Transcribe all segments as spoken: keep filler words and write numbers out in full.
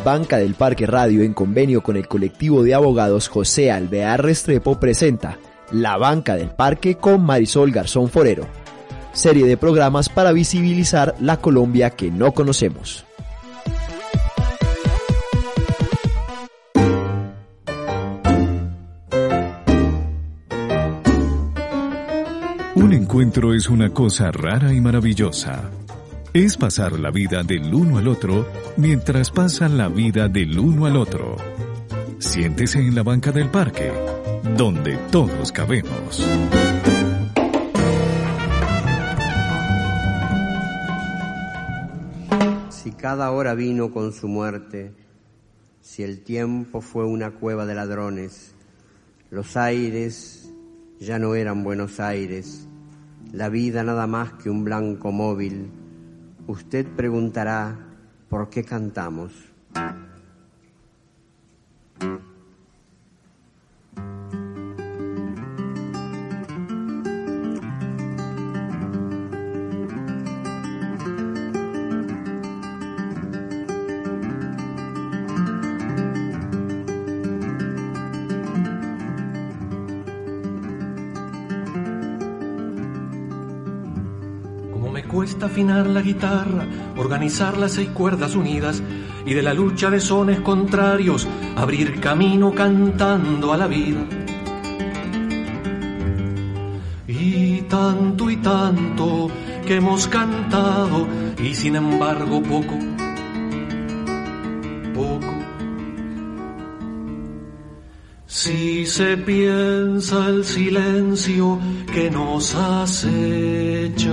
Banca del Parque Radio, en convenio con el colectivo de abogados José Alvear Restrepo, presenta La Banca del Parque con Marisol Garzón Forero, serie de programas para visibilizar la Colombia que no conocemos. Un encuentro es una cosa rara y maravillosa. Es pasar la vida del uno al otro mientras pasan la vida del uno al otro. Siéntese en la banca del parque, donde todos cabemos. Si cada hora vino con su muerte, si el tiempo fue una cueva de ladrones, los aires ya no eran Buenos Aires, la vida nada más que un blanco móvil, usted preguntará, ¿por qué cantamos? Cuesta afinar la guitarra, organizar las seis cuerdas unidas y de la lucha de sones contrarios abrir camino cantando a la vida. Y tanto y tanto que hemos cantado y sin embargo poco, poco. Si se piensa el silencio que nos acecha,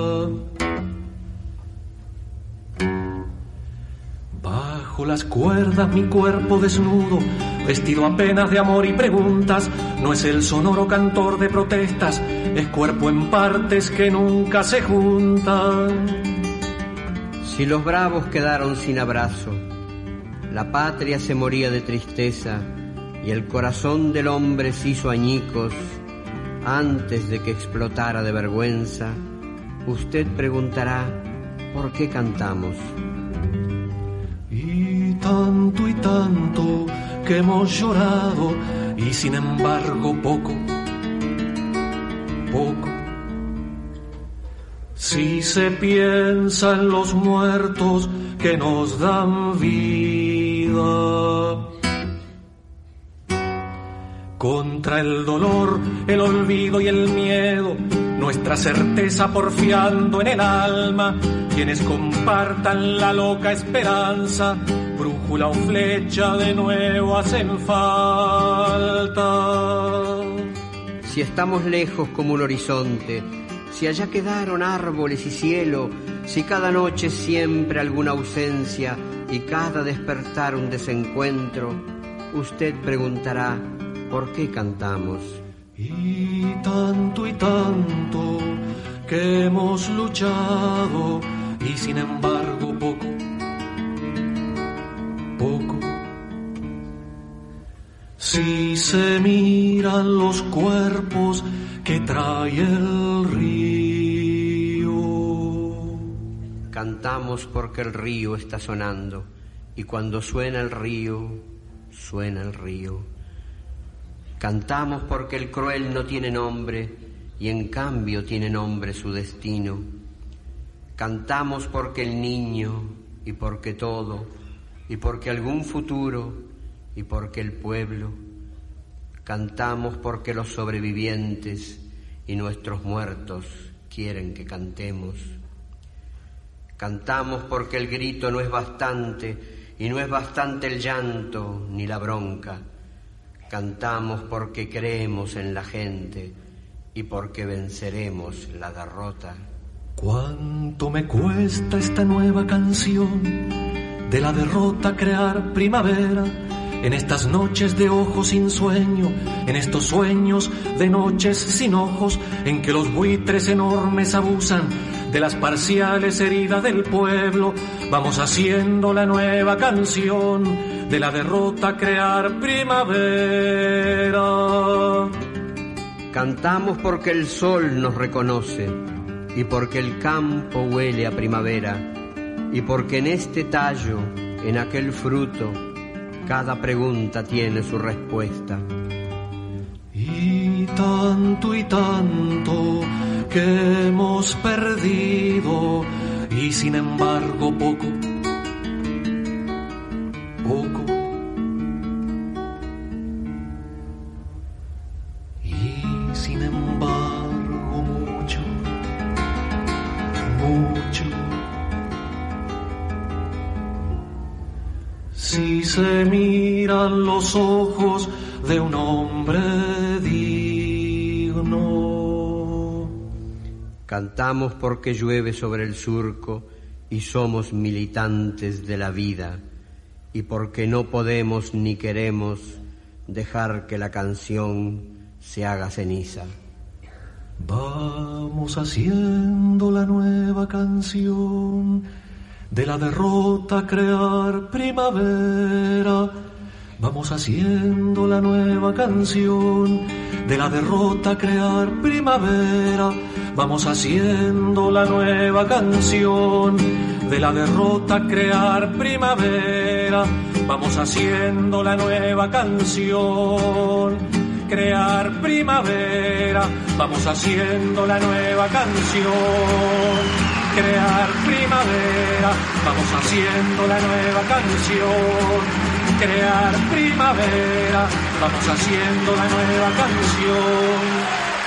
las cuerdas, mi cuerpo desnudo, vestido apenas de amor y preguntas, no es el sonoro cantor de protestas, es cuerpo en partes que nunca se juntan. Si los bravos quedaron sin abrazo, la patria se moría de tristeza y el corazón del hombre se hizo añicos antes de que explotara de vergüenza, usted preguntará, ¿por qué cantamos? Y tanto y tanto que hemos llorado y sin embargo poco, poco. Si se piensa en los muertos que nos dan vida, contra el dolor, el olvido y el miedo, nuestra certeza porfiando en el alma, quienes compartan la loca esperanza, brújula o flecha de nuevo hacen falta. Si estamos lejos como un horizonte, si allá quedaron árboles y cielo, si cada noche siempre alguna ausencia y cada despertar un desencuentro, usted preguntará, ¿por qué cantamos? Y tanto y tanto que hemos luchado y sin embargo poco, poco. Si se miran los cuerpos que trae el río, cantamos porque el río está sonando y cuando suena el río, suena el río. Cantamos porque el cruel no tiene nombre y en cambio tiene nombre su destino. Cantamos porque el niño y porque todo y porque algún futuro y porque el pueblo. Cantamos porque los sobrevivientes y nuestros muertos quieren que cantemos. Cantamos porque el grito no es bastante y no es bastante el llanto ni la bronca. Cantamos porque creemos en la gente y porque venceremos la derrota. ¿Cuánto me cuesta esta nueva canción de la derrota crear primavera? En estas noches de ojos sin sueño, en estos sueños de noches sin ojos, en que los buitres enormes abusan de las parciales heridas del pueblo, vamos haciendo la nueva canción de la derrota crear primavera. Cantamos porque el sol nos reconoce y porque el campo huele a primavera y porque en este tallo En aquel fruto cada pregunta tiene su respuesta. Y tanto y tanto que hemos perdido, y sin embargo poco, poco. Y sin embargo mucho, mucho. Si se miran los ojos de un hombre digno. Cantamos porque llueve sobre el surco y somos militantes de la vida, y porque no podemos ni queremos dejar que la canción se haga ceniza. Vamos haciendo la nueva canción, de la derrota crear primavera. Vamos haciendo la nueva canción, de la derrota crear primavera. Vamos haciendo la nueva canción, de la derrota crear primavera. Vamos haciendo la nueva canción, crear primavera. Vamos haciendo la nueva canción, crear primavera. Vamos haciendo la nueva canción, crear primavera. Vamos haciendo la nueva canción.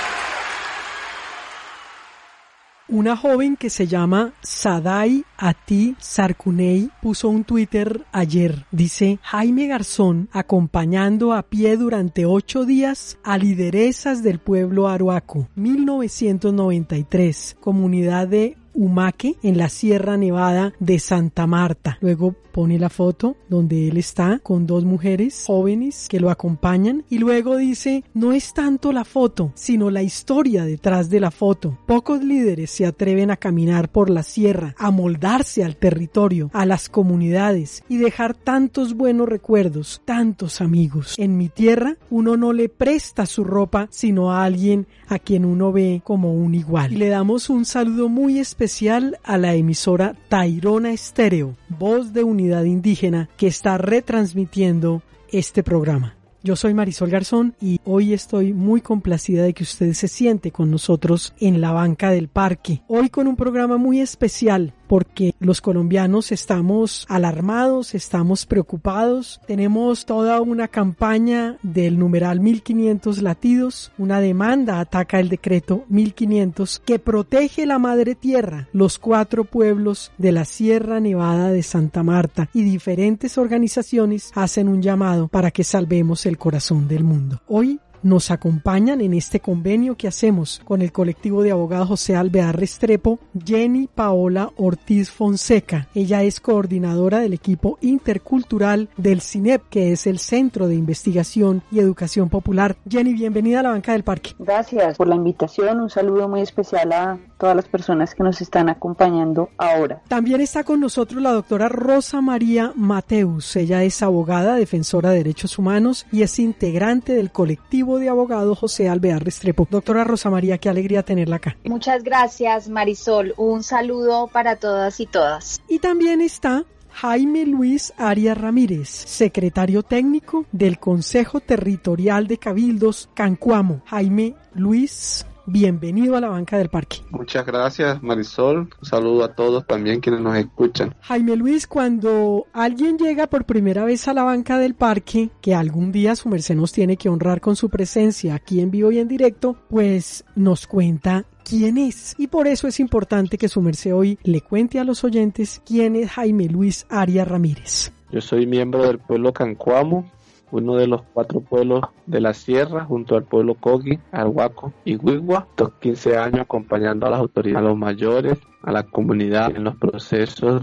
Una joven que se llama Sadai Ati Sarkunei puso un Twitter ayer. Dice: Jaime Garzón acompañando a pie durante ocho días a lideresas del pueblo Arhuaco, mil novecientos noventa y tres, comunidad de Humaque en la Sierra Nevada de Santa Marta. Luego pone la foto donde él está con dos mujeres jóvenes que lo acompañan y luego dice: no es tanto la foto, sino la historia detrás de la foto. Pocos líderes se atreven a caminar por la sierra, a moldarse al territorio, a las comunidades y dejar tantos buenos recuerdos, tantos amigos. En mi tierra uno no le presta su ropa sino a alguien a quien uno ve como un igual. Y le damos un saludo muy especial a la emisora Tairona Estéreo, voz de unidad indígena, que está retransmitiendo este programa. Yo soy Marisol Garzón y hoy estoy muy complacida de que usted se siente con nosotros en la banca del parque. Hoy con un programa muy especial porque los colombianos estamos alarmados, estamos preocupados. Tenemos toda una campaña del numeral mil quinientos latidos. Una demanda ataca el decreto mil quinientos que protege la madre tierra, los cuatro pueblos de la Sierra Nevada de Santa Marta, y diferentes organizaciones hacen un llamado para que salvemos el corazón del mundo. Hoy nos acompañan en este convenio que hacemos con el colectivo de abogados José Alvear Restrepo, Jenny Paola Ortiz Fonseca. Ella es coordinadora del equipo intercultural del CINEP, que es el Centro de Investigación y Educación Popular. Jenny, bienvenida a la banca del parque. Gracias por la invitación. Un saludo muy especial a todas las personas que nos están acompañando ahora. También está con nosotros la doctora Rosa María Mateus. Ella es abogada, defensora de derechos humanos y es integrante del colectivo de abogados José Alvear Restrepo. Doctora Rosa María, qué alegría tenerla acá. Muchas gracias, Marisol. Un saludo para todas y todas. Y también está Jaime Luis Arias Ramírez, secretario técnico del Consejo Territorial de Cabildos Cancuamo. Jaime Luis, bienvenido a la banca del parque. Muchas gracias, Marisol. Un saludo a todos también quienes nos escuchan. Jaime Luis, cuando alguien llega por primera vez a la banca del parque, que algún día su merced nos tiene que honrar con su presencia aquí en vivo y en directo, pues nos cuenta quién es. Y por eso es importante que su merced hoy le cuente a los oyentes quién es Jaime Luis Arias Ramírez. Yo soy miembro del pueblo Cancuamo, uno de los cuatro pueblos de la sierra, junto al pueblo Coqui, Arhuaco y Huigua. Estos quince años acompañando a las autoridades, a los mayores, a la comunidad en los procesos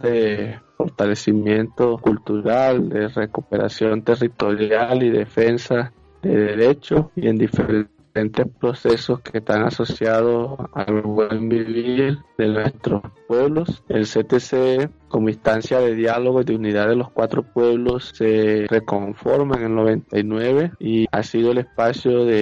de fortalecimiento cultural, de recuperación territorial y defensa de derechos, y en diferentes procesos que están asociados al buen vivir de nuestros pueblos. El C T C, como instancia de diálogo y de unidad de los cuatro pueblos, se reconforma en el noventa y nueve y ha sido el espacio de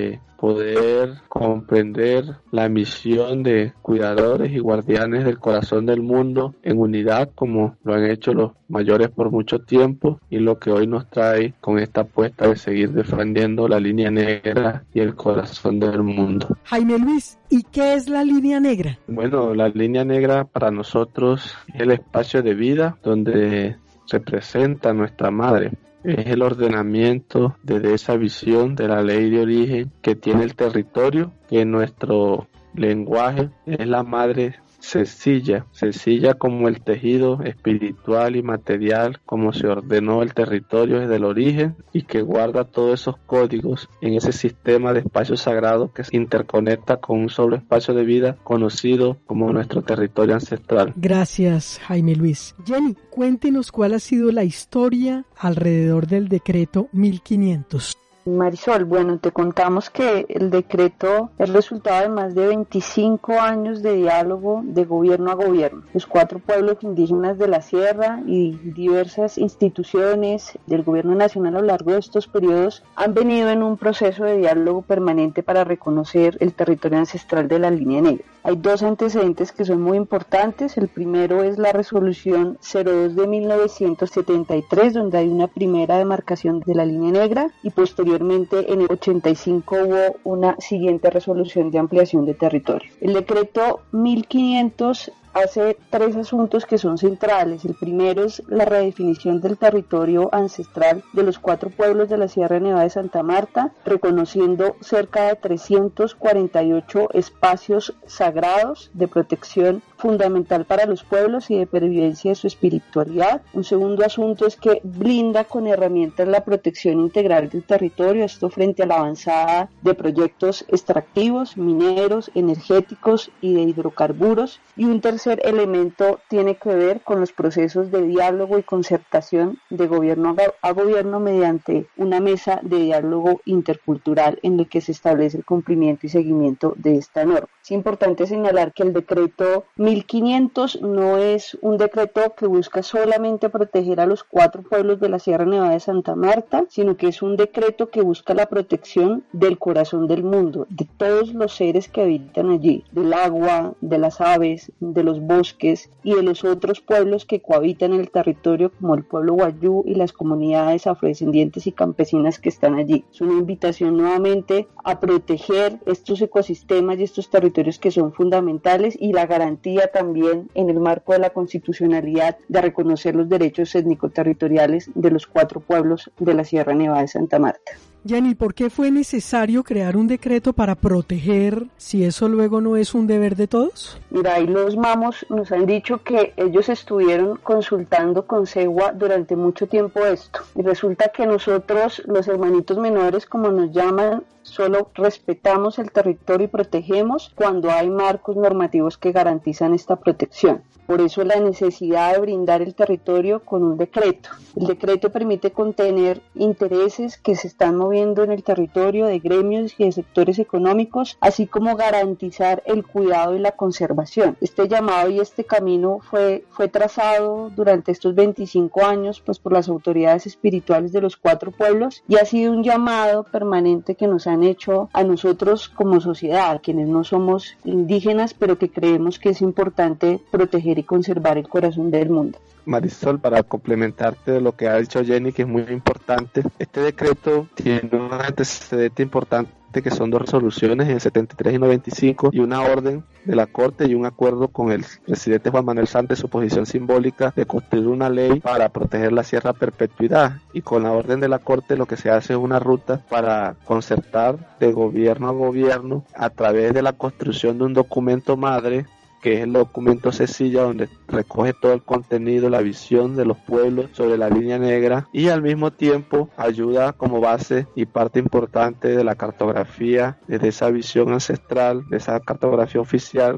poder comprender la misión de cuidadores y guardianes del corazón del mundo en unidad, como lo han hecho los mayores por mucho tiempo, y lo que hoy nos trae con esta apuesta de seguir defendiendo la línea negra y el corazón del mundo. Jaime Luis, ¿y qué es la línea negra? Bueno, la línea negra para nosotros es el espacio de vida donde representa nuestra madre. Es el ordenamiento de esa visión de la ley de origen que tiene el territorio, que en nuestro lenguaje es la madre sencilla, sencilla como el tejido espiritual y material, como se ordenó el territorio desde el origen, y que guarda todos esos códigos en ese sistema de espacios sagrados que se interconecta con un solo espacio de vida conocido como nuestro territorio ancestral. Gracias, Jaime Luis. Jenny, cuéntenos cuál ha sido la historia alrededor del decreto mil quinientos. Marisol, bueno, te contamos que el decreto es resultado de más de veinticinco años de diálogo de gobierno a gobierno. Los cuatro pueblos indígenas de la sierra y diversas instituciones del gobierno nacional a lo largo de estos periodos han venido en un proceso de diálogo permanente para reconocer el territorio ancestral de la línea negra. Hay dos antecedentes que son muy importantes. El primero es la resolución cero dos de mil novecientos setenta y tres, donde hay una primera demarcación de la línea negra, y posteriormente en el ochenta y cinco hubo una siguiente resolución de ampliación de territorio. El decreto mil quinientos hace tres asuntos que son centrales. El primero es la redefinición del territorio ancestral de los cuatro pueblos de la Sierra Nevada de Santa Marta, reconociendo cerca de trescientos cuarenta y ocho espacios sagrados de protección fundamental para los pueblos y de pervivencia de su espiritualidad. Un segundo asunto es que blinda con herramientas la protección integral del territorio, esto frente a la avanzada de proyectos extractivos, mineros, energéticos y de hidrocarburos. Y un tercer elemento tiene que ver con los procesos de diálogo y concertación de gobierno a gobierno mediante una mesa de diálogo intercultural en el que se establece el cumplimiento y seguimiento de esta norma. Es importante señalar que el decreto mil quinientos no es un decreto que busca solamente proteger a los cuatro pueblos de la Sierra Nevada de Santa Marta, sino que es un decreto que busca la protección del corazón del mundo, de todos los seres que habitan allí, del agua, de las aves, de los bosques y de los otros pueblos que cohabitan en el territorio, como el pueblo wayú y las comunidades afrodescendientes y campesinas que están allí. Es una invitación nuevamente a proteger estos ecosistemas y estos territorios que son fundamentales, y la garantía también en el marco de la constitucionalidad de reconocer los derechos étnico-territoriales de los cuatro pueblos de la Sierra Nevada de Santa Marta. Jenny, ¿por qué fue necesario crear un decreto para proteger, si eso luego no es un deber de todos? Mira, ahí los mamos nos han dicho que ellos estuvieron consultando con SEGUA durante mucho tiempo esto, y resulta que nosotros, los hermanitos menores, como nos llaman, solo respetamos el territorio y protegemos cuando hay marcos normativos que garantizan esta protección. Por eso la necesidad de brindar el territorio con un decreto. El decreto permite contener intereses que se están moviendo en el territorio de gremios y de sectores económicos, así como garantizar el cuidado y la conservación. Este llamado y este camino fue, fue trazado durante estos veinticinco años pues, por las autoridades espirituales de los cuatro pueblos, y ha sido un llamado permanente que nos han hecho a nosotros como sociedad, quienes no somos indígenas, pero que creemos que es importante proteger y conservar el corazón del mundo. Marisol, para complementarte de lo que ha dicho Jenny, que es muy importante, este decreto tiene un antecedente importante que son dos resoluciones en el setenta y tres y noventa y cinco, y una orden de la Corte y un acuerdo con el presidente Juan Manuel Santos, su posición simbólica de construir una ley para proteger la sierra a perpetuidad. Y con la orden de la Corte lo que se hace es una ruta para concertar de gobierno a gobierno a través de la construcción de un documento madre, que es el documento Cecilia, donde recoge todo el contenido, la visión de los pueblos sobre la línea negra, y al mismo tiempo ayuda como base y parte importante de la cartografía, de esa visión ancestral, de esa cartografía oficial que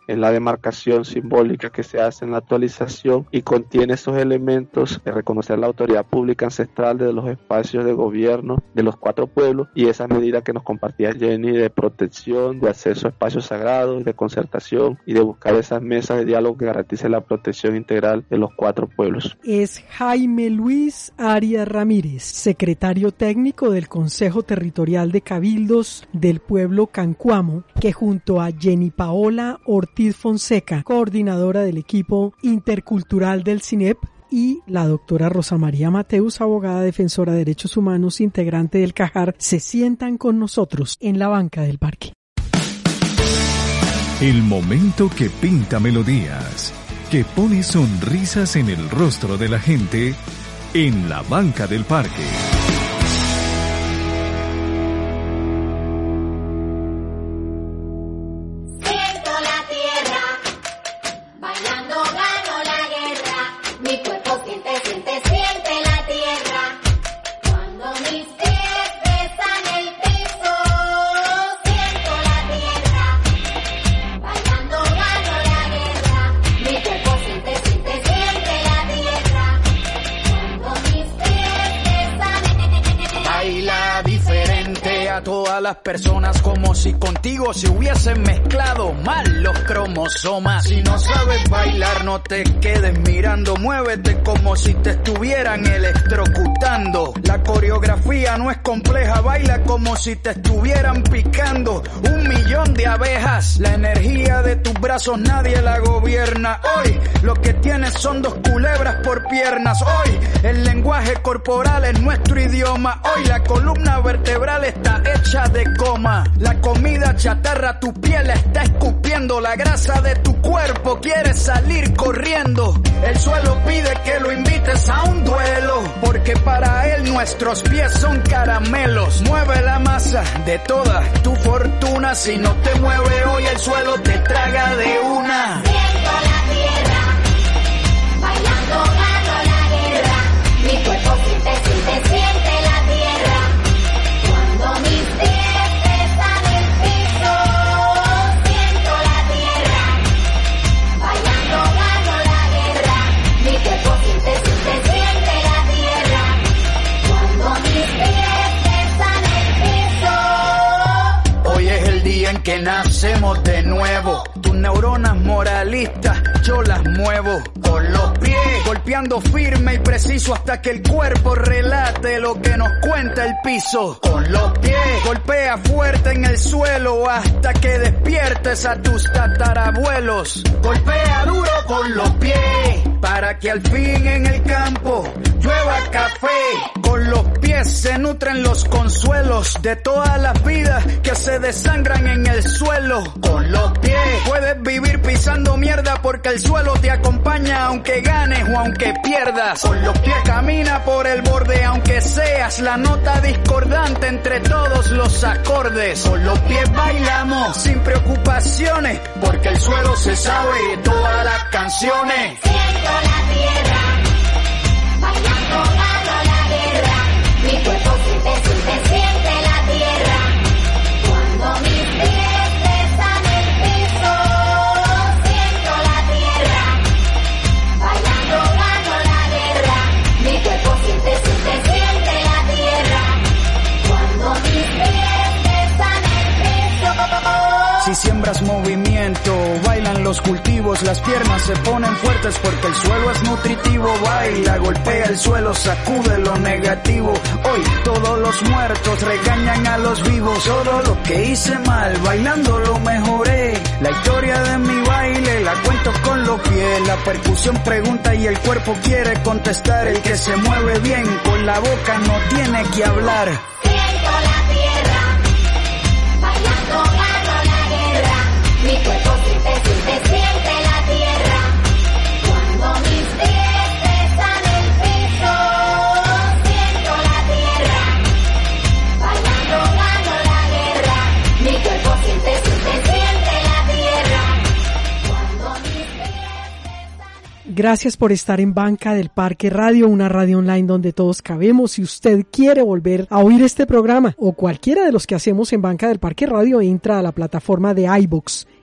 es la demarcación simbólica que se hace en la actualización y contiene esos elementos de reconocer la autoridad pública ancestral de los espacios de gobierno de los cuatro pueblos y esas medidas que nos compartía Jenny de protección, de acceso a espacios sagrados, de concertación y de buscar esas mesas de diálogo que garanticen la protección integral de los cuatro pueblos. Es Jaime Luis Arias Ramírez, secretario técnico del Consejo Territorial de Cabildos del pueblo Cancuamo, que junto a Jenny Paola Ortiz Fonseca, coordinadora del equipo intercultural del CINEP, y la doctora Rosa María Mateus, abogada defensora de derechos humanos, integrante del CAJAR, se sientan con nosotros en la banca del parque. El momento que pinta melodías, que pone sonrisas en el rostro de la gente en la banca del parque. Las personas como si contigo se hubiesen mezclado mal los cromosomas. Si no sabes bailar, no te quedes mirando, muévete como si te estuvieran electrocutando. La coreografía no es compleja, baila como si te estuvieran picando un millón de abejas. La energía de tus brazos nadie la gobierna. Hoy lo que tienes son dos culebras por piernas. Hoy el lenguaje corporal es nuestro idioma. Hoy la columna vertebral está hecha de coma. La comida chatarra tu piel está escupiendo. La grasa de tu cuerpo quiere salir corriendo. El suelo pide que lo invites a un duelo, porque para él nuestros pies son caramelos. Mueve la masa de toda tu fortuna. Si no te mueve hoy el suelo te traga de una. Siento la tierra, bailando gano la guerra. Mi cuerpo siente, siente, siente la tierra. Cuando mis pies besan el piso, siento la tierra, bailando gano la guerra. Mi cuerpo siente, siente, siente la tierra. Cuando mis pies besan el piso. Hoy es el día en que nacemos de nuevo. Tus neuronas moralistas yo las muevo con los pies, golpeando firme y preciso hasta que el cuerpo relate lo que nos cuenta el piso. Con los pies, golpea fuerte en el suelo hasta que despiertes a tus tatarabuelos. Golpea duro con los pies para que al fin en el campo llueva café. Con los pies se nutren los consuelos de todas las vidas que se desangran en el suelo. Con los pies puedes vivir pisando mierda porque el suelo te acompaña aunque ganes o aunque pierdas. Con los pies camina por el borde aunque seas la nota discordante entre todos los acordes. Con los pies bailamos sin preocupaciones porque el suelo se sabe todas las canciones. Siento la tierra, bailando gano la guerra. Mi cuerpo siente, siente, siente la tierra. Cuando mis pies besan el piso, siento la tierra, bailando gano la guerra. Mi cuerpo siente, siente, siente la tierra. Cuando mis pies besan el piso. Si siembras movimiento, bailan los cultivos, las piernas se ponen fuertes porque el suelo es nutritivo. Baila, golpea el suelo, sacude lo negativo. Hoy todos los muertos regañan a los vivos. Todo lo que hice mal, bailando lo mejoré. La historia de mi baile la cuento con los pies. La percusión pregunta y el cuerpo quiere contestar. El que se mueve bien con la boca no tiene que hablar. Siento la tierra, bailando gano la guerra. Mi cuerpo siente, siente, siente la tierra. Cuando mis pies besan el piso, siento la tierra, bailando gano la guerra. Mi cuerpo siente, siente, siente la tierra. Cuando mis pies besan. Gracias por estar en Banca del Parque Radio, una radio online donde todos cabemos. Si usted quiere volver a oír este programa o cualquiera de los que hacemos en Banca del Parque Radio, entra a la plataforma de iVoox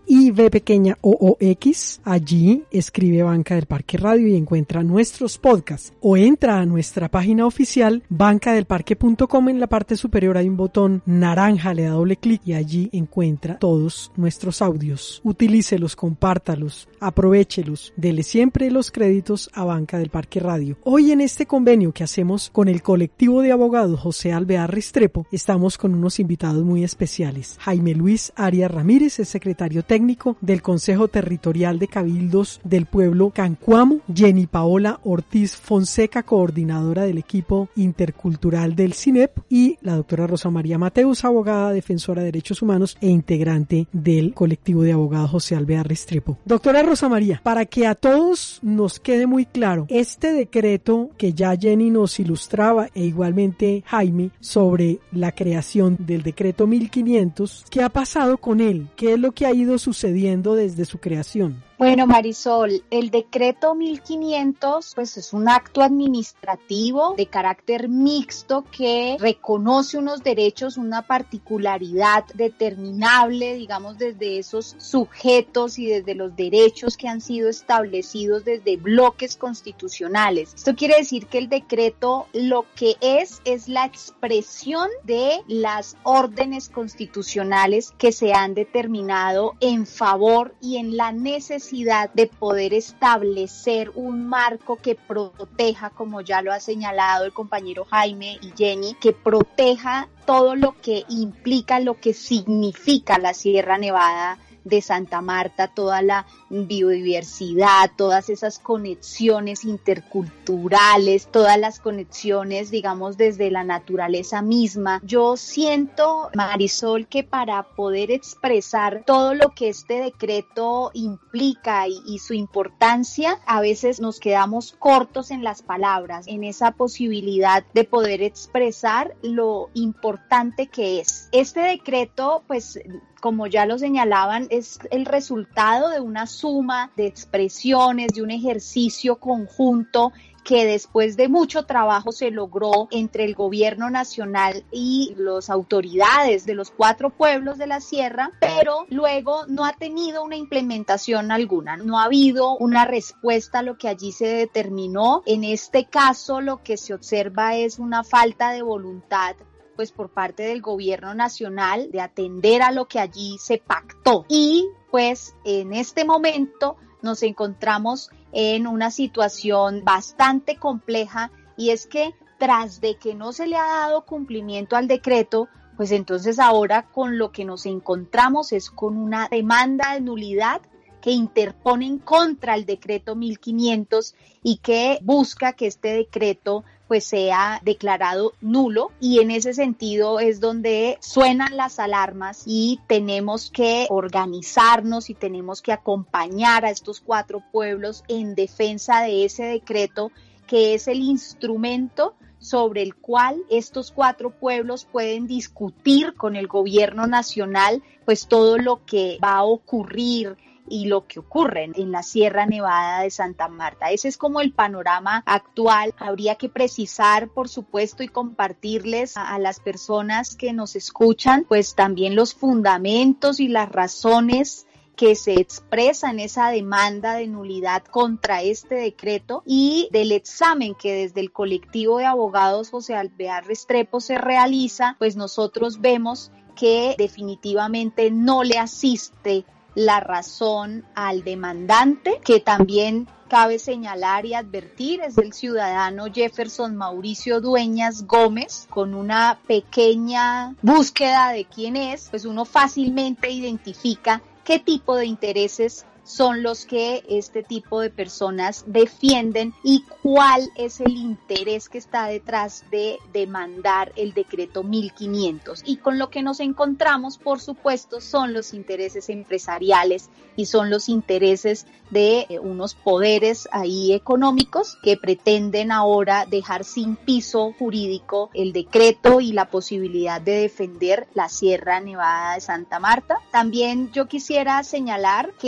y V pequeña O O X. Allí escribe Banca del Parque Radio y encuentra nuestros podcasts, o entra a nuestra página oficial banca del parque punto com. En la parte superior hay un botón naranja, le da doble clic y allí encuentra todos nuestros audios. Utilícelos, compártalos, aprovéchelos, dele siempre los créditos a Banca del Parque Radio. Hoy, en este convenio que hacemos con el colectivo de abogados José Alvear Restrepo, estamos con unos invitados muy especiales. Jaime Luis Arias Ramírez es secretario técnico del Consejo Territorial de Cabildos del Pueblo Cancuamo. Jenny Paola Ortiz Fonseca, coordinadora del equipo intercultural del CINEP, y la doctora Rosa María Mateus, abogada, defensora de derechos humanos e integrante del colectivo de abogados José Alvear Restrepo. Doctora Rosa María, para que a todos nos quede muy claro, este decreto que ya Jenny nos ilustraba e igualmente Jaime sobre la creación del decreto mil quinientos, ¿qué ha pasado con él? ¿Qué es lo que ha ido sucediendo desde su creación? Bueno, Marisol, el decreto mil quinientos pues es un acto administrativo de carácter mixto que reconoce unos derechos, una particularidad determinable, digamos, desde esos sujetos y desde los derechos que han sido establecidos desde bloques constitucionales. Esto quiere decir que el decreto lo que es es la expresión de las órdenes constitucionales que se han determinado en favor y en la necesidad de poder establecer un marco que proteja, como ya lo ha señalado el compañero Jaime y Jenny, que proteja todo lo que implica, lo que significa la Sierra Nevada de Santa Marta, toda la biodiversidad, todas esas conexiones interculturales, todas las conexiones, digamos, desde la naturaleza misma. Yo siento, Marisol, que para poder expresar todo lo que este decreto implica y, y su importancia, a veces nos quedamos cortos en las palabras, en esa posibilidad de poder expresar lo importante que es. Este decreto, pues, como ya lo señalaban, es el resultado de una suma de expresiones, de un ejercicio conjunto que después de mucho trabajo se logró entre el gobierno nacional y las autoridades de los cuatro pueblos de la sierra, pero luego no ha tenido una implementación alguna, no ha habido una respuesta a lo que allí se determinó. En este caso, lo que se observa es una falta de voluntad pues por parte del gobierno nacional de atender a lo que allí se pactó. Y pues en este momento nos encontramos en una situación bastante compleja, y es que tras de que no se le ha dado cumplimiento al decreto, pues entonces ahora con lo que nos encontramos es con una demanda de nulidad que interponen contra el decreto mil quinientos y que busca que este decreto pues sea declarado nulo, y en ese sentido es donde suenan las alarmas y tenemos que organizarnos y tenemos que acompañar a estos cuatro pueblos en defensa de ese decreto, que es el instrumento sobre el cual estos cuatro pueblos pueden discutir con el gobierno nacional pues todo lo que va a ocurrir y lo que ocurre en la Sierra Nevada de Santa Marta. Ese es como el panorama actual. Habría que precisar, por supuesto, y compartirles a, a las personas que nos escuchan, pues también los fundamentos y las razones que se expresa en esa demanda de nulidad contra este decreto, y del examen que desde el colectivo de abogados José Alvear Restrepo se realiza, pues nosotros vemos que definitivamente no le asiste la razón al demandante, que también cabe señalar y advertir es el ciudadano Jefferson Mauricio Dueñas Gómez. Con una pequeña búsqueda de quién es, pues uno fácilmente identifica qué tipo de intereses son los que este tipo de personas defienden y cuál es el interés que está detrás de demandar el decreto mil quinientos. Y con lo que nos encontramos, por supuesto, son los intereses empresariales y son los intereses de eh, unos poderes ahí económicos que pretenden ahora dejar sin piso jurídico el decreto y la posibilidad de defender la Sierra Nevada de Santa Marta. También yo quisiera señalar que es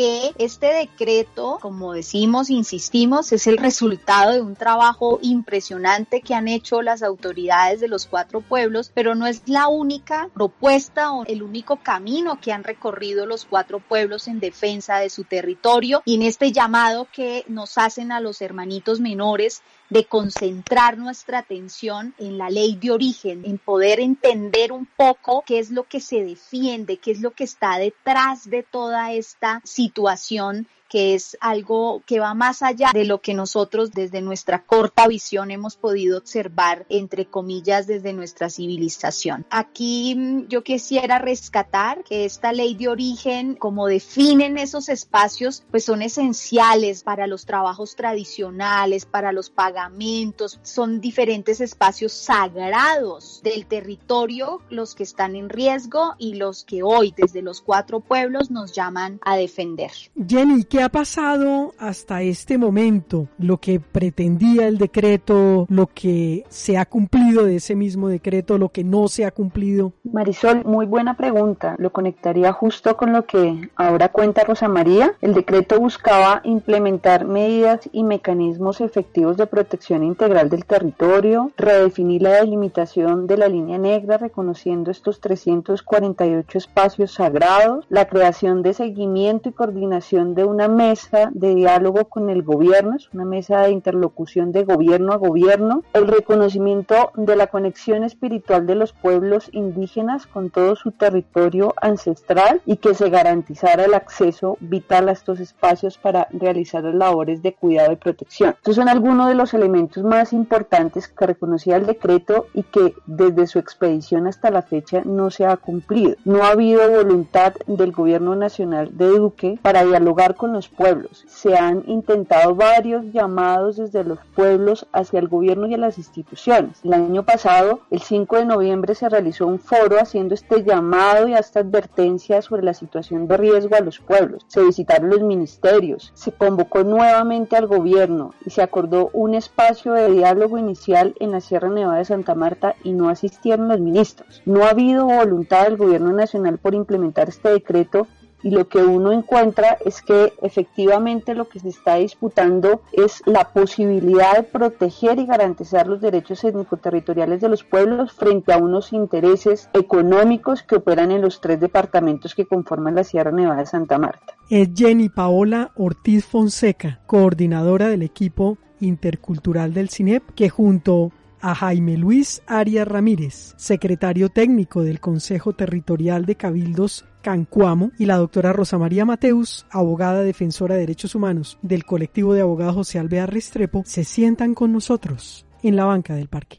este decreto, como decimos, insistimos, es el resultado de un trabajo impresionante que han hecho las autoridades de los cuatro pueblos, pero no es la única propuesta o el único camino que han recorrido los cuatro pueblos en defensa de su territorio y en este llamado que nos hacen a los hermanitos menores de concentrar nuestra atención en la ley de origen, en poder entender un poco qué es lo que se defiende, qué es lo que está detrás de toda esta situación, que es algo que va más allá de lo que nosotros desde nuestra corta visión hemos podido observar, entre comillas, desde nuestra civilización. Aquí yo quisiera rescatar que esta ley de origen, como definen esos espacios, pues son esenciales para los trabajos tradicionales, para los pagamentos, son diferentes espacios sagrados del territorio, los que están en riesgo y los que hoy desde los cuatro pueblos nos llaman a defender. Jenny, ¿qué ha pasado hasta este momento? Lo que pretendía el decreto, lo que se ha cumplido de ese mismo decreto, lo que no se ha cumplido. Marisol, muy buena pregunta. Lo conectaría justo con lo que ahora cuenta Rosa María. El decreto buscaba implementar medidas y mecanismos efectivos de protección integral del territorio, redefinir la delimitación de la línea negra reconociendo estos trescientos cuarenta y ocho espacios sagrados, la creación de seguimiento y coordinación de una mesa de diálogo con el gobierno, es una mesa de interlocución de gobierno a gobierno, el reconocimiento de la conexión espiritual de los pueblos indígenas con todo su territorio ancestral y que se garantizara el acceso vital a estos espacios para realizar las labores de cuidado y protección. Estos son algunos de los elementos más importantes que reconocía el decreto y que desde su expedición hasta la fecha no se ha cumplido. No ha habido voluntad del gobierno nacional de Duque para dialogar con los pueblos. Se han intentado varios llamados desde los pueblos hacia el gobierno y a las instituciones. El año pasado, el cinco de noviembre, se realizó un foro haciendo este llamado y esta advertencia sobre la situación de riesgo a los pueblos. Se visitaron los ministerios, se convocó nuevamente al gobierno y se acordó un espacio de diálogo inicial en la Sierra Nevada de Santa Marta y no asistieron los ministros. No ha habido voluntad del gobierno nacional por implementar este decreto y lo que uno encuentra es que efectivamente lo que se está disputando es la posibilidad de proteger y garantizar los derechos étnico-territoriales de los pueblos frente a unos intereses económicos que operan en los tres departamentos que conforman la Sierra Nevada de Santa Marta. Es Jenny Paola Ortiz Fonseca, coordinadora del equipo intercultural del CINEP, que junto a Jaime Luis Arias Ramírez, secretario técnico del Consejo Territorial de Cabildos Cancuamo, y la doctora Rosa María Mateus, abogada defensora de derechos humanos del colectivo de abogados José Alvear Restrepo, se sientan con nosotros en la banca del parque.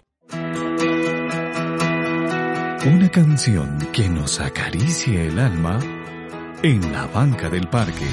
Una canción que nos acaricie el alma en la banca del parque.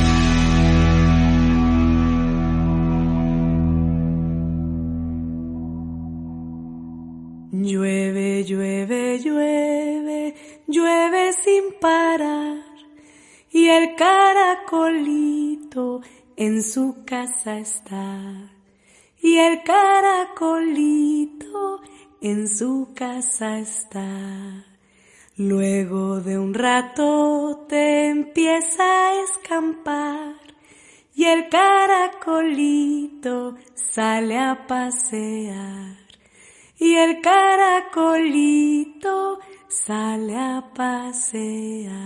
Llueve, llueve, llueve, llueve sin parar, y el caracolito en su casa está, y el caracolito en su casa está. Luego de un rato te empieza a escampar, y el caracolito sale a pasear. Y el caracolito sale a pasear.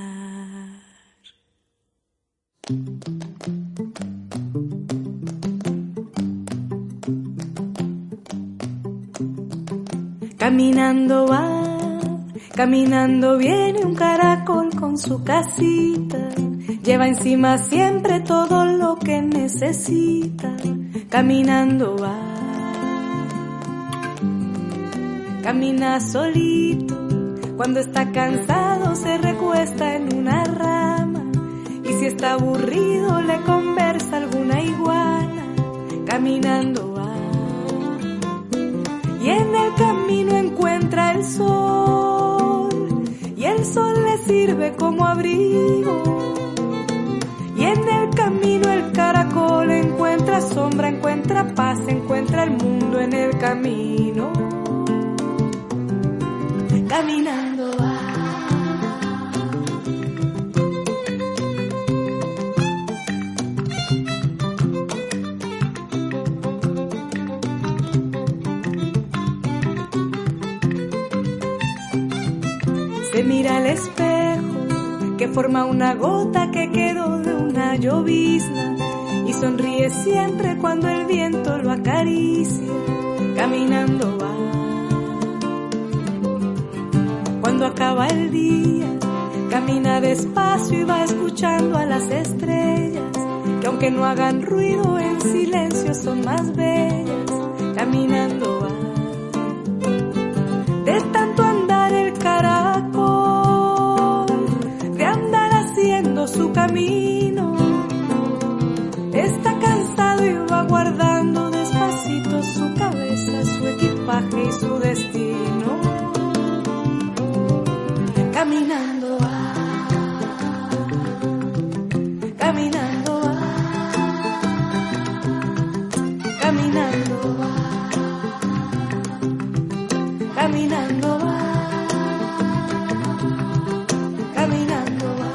Caminando va, caminando viene un caracol con su casita. Lleva encima siempre todo lo que necesita. Caminando va, camina solito, cuando está cansado se recuesta en una rama, y si está aburrido le conversa alguna iguana. Caminando va, y en el camino encuentra el sol, y el sol le sirve como abrigo. Y en el camino el caracol encuentra sombra, encuentra paz, encuentra el mundo en el camino. Caminando va. Se mira al espejo que forma una gota que quedó de una llovizna y sonríe siempre cuando el viento lo acaricia. Caminando va. Cuando acaba el día, camina despacio y va escuchando a las estrellas, que aunque no hagan ruido, en silencio son más bellas. Caminando va. De tanto andar el caracol, de andar haciendo su camino, está cansado y va guardando despacito su cabeza, su equipaje y su destino. Caminando va, caminando va, caminando va, caminando va, caminando va.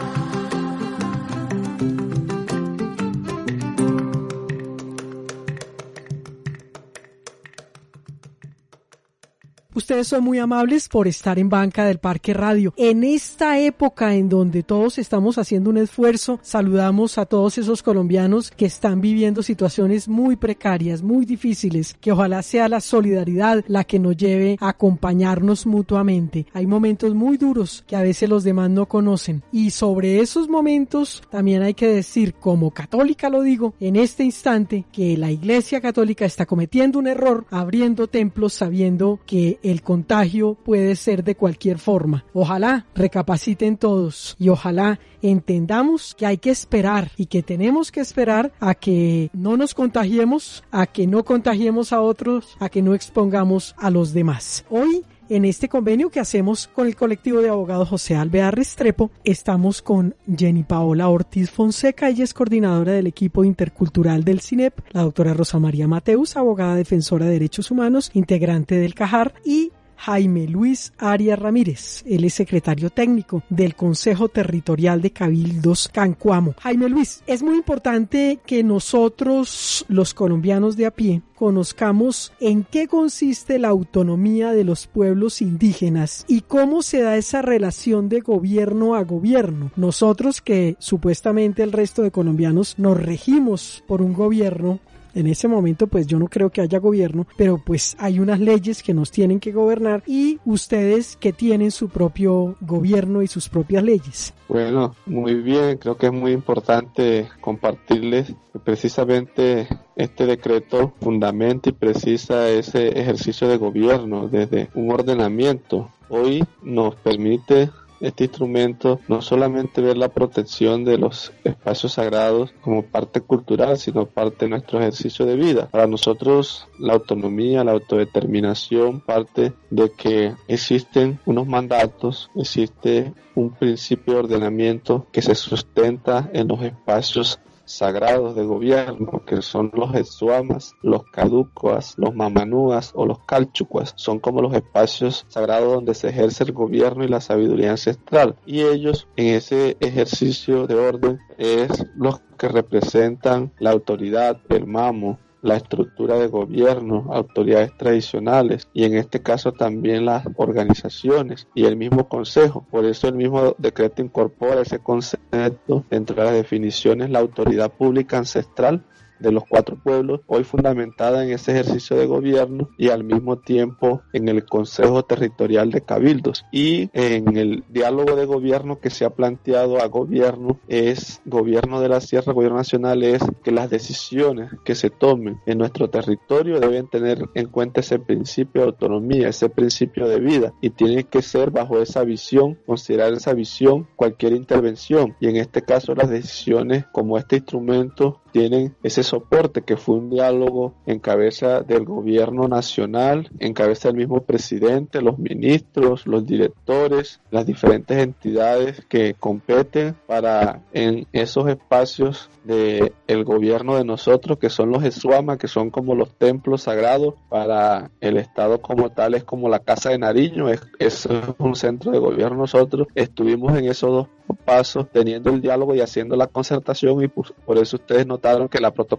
Ustedes son muy amables por estar en Banca del Parque Radio. En esta época en donde todos estamos haciendo un esfuerzo, saludamos a todos esos colombianos que están viviendo situaciones muy precarias, muy difíciles, que ojalá sea la solidaridad la que nos lleve a acompañarnos mutuamente. Hay momentos muy duros que a veces los demás no conocen, y sobre esos momentos también hay que decir, como católica lo digo, en este instante, que la Iglesia Católica está cometiendo un error abriendo templos sabiendo que el contagio puede ser de cualquier forma. Ojalá recapaciten todos y ojalá entendamos que hay que esperar y que tenemos que esperar a que no nos contagiemos, a que no contagiemos a otros, a que no expongamos a los demás. Hoy, en este convenio que hacemos con el colectivo de abogados José Alvear Restrepo, estamos con Jenny Paola Ortiz Fonseca. Ella es coordinadora del equipo intercultural del CINEP, la doctora Rosa María Mateus, abogada defensora de derechos humanos, integrante del CAJAR, y Jaime Luis Arias Ramírez, él es secretario técnico del Consejo Territorial de Cabildos Cancuamo. Jaime Luis, es muy importante que nosotros, los colombianos de a pie, conozcamos en qué consiste la autonomía de los pueblos indígenas y cómo se da esa relación de gobierno a gobierno. Nosotros que supuestamente el resto de colombianos nos regimos por un gobierno, en ese momento pues yo no creo que haya gobierno, pero pues hay unas leyes que nos tienen que gobernar, y ustedes que tienen su propio gobierno y sus propias leyes. Bueno, muy bien, creo que es muy importante compartirles que precisamente este decreto fundamenta y precisa ese ejercicio de gobierno desde un ordenamiento. Hoy nos permite este instrumento no solamente ver la protección de los espacios sagrados como parte cultural, sino parte de nuestro ejercicio de vida. Para nosotros la autonomía, la autodeterminación parte de que existen unos mandatos, existe un principio de ordenamiento que se sustenta en los espacios sagrados de gobierno, que son los Etsuamas, los Caducuas, los Mamanúas o los Calchucuas. Son como los espacios sagrados donde se ejerce el gobierno y la sabiduría ancestral, y ellos en ese ejercicio de orden es los que representan la autoridad, el mamo, la estructura de gobierno, autoridades tradicionales, y en este caso también las organizaciones y el mismo consejo. Por eso el mismo decreto incorpora ese concepto dentro de las definiciones, la autoridad pública ancestral de los cuatro pueblos, hoy fundamentada en ese ejercicio de gobierno y al mismo tiempo en el Consejo Territorial de Cabildos. Y en el diálogo de gobierno que se ha planteado a gobierno, es gobierno de la Sierra, gobierno nacional, es que las decisiones que se tomen en nuestro territorio deben tener en cuenta ese principio de autonomía, ese principio de vida, y tiene que ser bajo esa visión, considerar esa visión cualquier intervención, y en este caso las decisiones como este instrumento tienen ese soporte que fue un diálogo en cabeza del gobierno nacional, en cabeza del mismo presidente, los ministros, los directores, las diferentes entidades que competen para en esos espacios de el gobierno de nosotros, que son los Etsuamas, que son como los templos sagrados para el Estado como tal, es como la Casa de Nariño, es, es un centro de gobierno. Nosotros estuvimos en esos dos pasos teniendo el diálogo y haciendo la concertación, y por, por eso ustedes notaron que la protocolaridad